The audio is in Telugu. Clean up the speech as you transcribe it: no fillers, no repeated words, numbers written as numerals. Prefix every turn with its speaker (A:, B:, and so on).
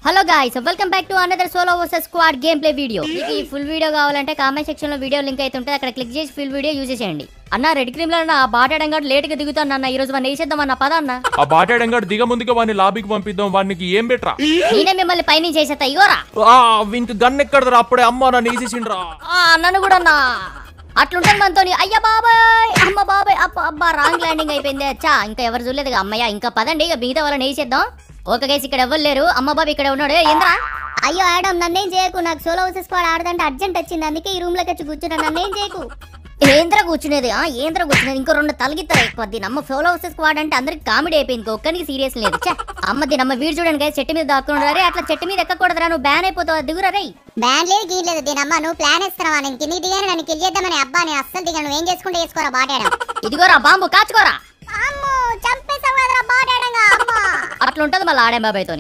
A: Hello guys welcome back to another solo versus squad game play video. మీకు ఈ ఫుల్ వీడియో కావాలంటే కామెంట్ సెక్షన్ లో వీడియో లింక్ అయితే ఉంటుంది, అక్కడ క్లిక్ చేసి ఫుల్ వీడియో యూజ్ చేయండి. అన్న రెడ్ క్రీమ్ లో ఆ బాటాడంగాడు లేట్ గా దిగుతాను అన్న, ఈ రోజు వాడిని వేసేద్దాం అన్న, పద అన్న.
B: ఆ బాటాడంగాడు దిగ ముందుగా వాడిని లాబీకి పంపిద్దాం. వాడికి ఏం బెటరా?
A: నేనే మిమ్మల్ని పైన చేసేస్తా, ఇగోరా.
B: వీనికి గన్ ఎక్కడరా? అప్పుడే అమ్మ నన్ను వేసేసిండ్రా.
A: నన్ను కూడా అన్న అట్లుంటుంది మనతో. అయ్యా బాబాయ్, అమ్మ బాబాయ్, అబ్బా రాంగ్ ల్యాండింగ్ అయిపోయింది. అచ్చా ఇంకా ఎవరు చూడలేదు అమ్మయ్య. ఇంకా పదండి, ఇక మిగతా వాళ్ళని వేసేద్దాం. ఓకే గైస్, ఇక్కడ ఎవరు లేరు. అమ్మ బాబు ఇక్కడ ఉన్నాడు. ఏంద్రా? అయ్యో ఆడమ్, నన్నేం చేయకు. నాకు సోలో వర్సెస్ స్క్వాడ్ ఆడదంటే అర్జెంట్ వచ్చింది, అందుకే ఈ రూమ్ లోకి వచ్చి కూర్చున్నా. నన్నేం చేయకు. ఏంద్ర కూర్చునేది? ఇంకో రెండు తలగిస్తారు ఎక్కువ. దీనమ్మ సోలో వర్సెస్ స్క్వాడ్ అంటే అందరికి కామెడీ అయిపోయింది, ఒక్కరికి సీరియస్ లేదు. అమ్మ దీనమ్మ వీడు చూడండి గైస్, చెట్టు మీద దాక్కున్నారే. అట్లా చెట్టు మీద ఎక్కకూడదురా, నువ్వు బ్యాన్ అయిపోతావు. దిగురా రే.
C: బ్యాన్ లేదు గీన్ లేదు దీనమ్మ, నువ్వు ప్లాన్ ఇస్తున్నావా? నేను కిందికి దిగాను, నన్ను కిల్ చేద్దామని. అబ్బా నేను అస్సలు దిగాను, నువ్వేం చేసుకుంటే చేసుకోరా బాటాడం.
A: ఇదిగోరా బాంబు, కాచుకోరా.
C: అట్లా ఉంటది మళ్ళీ ఆడే బాబాయ్తో.